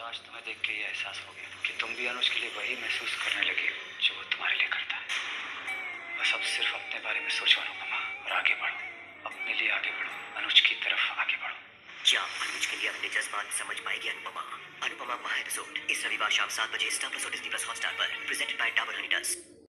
आज तुम्हें देख के ये एहसास हो गया कि तुम भी अनुज के लिए वही महसूस करने लगे हो जो वो तुम्हारे लिए करता है। बस अब सिर्फ अपने बारे में सोचो अनुपमा, और आगे बढ़ो, अपने लिए आगे बढ़ो, अनुज की तरफ आगे बढ़ो। क्या अनुज के लिए अपने जज्बात समझ पाएगी अनुपमा? अनुपमा माह एपिसोड इस रविवार शाम 7 बजे स्टार प्लस और डिज्नी प्लस हॉटस्टार पर, presented by Dabur honey dust.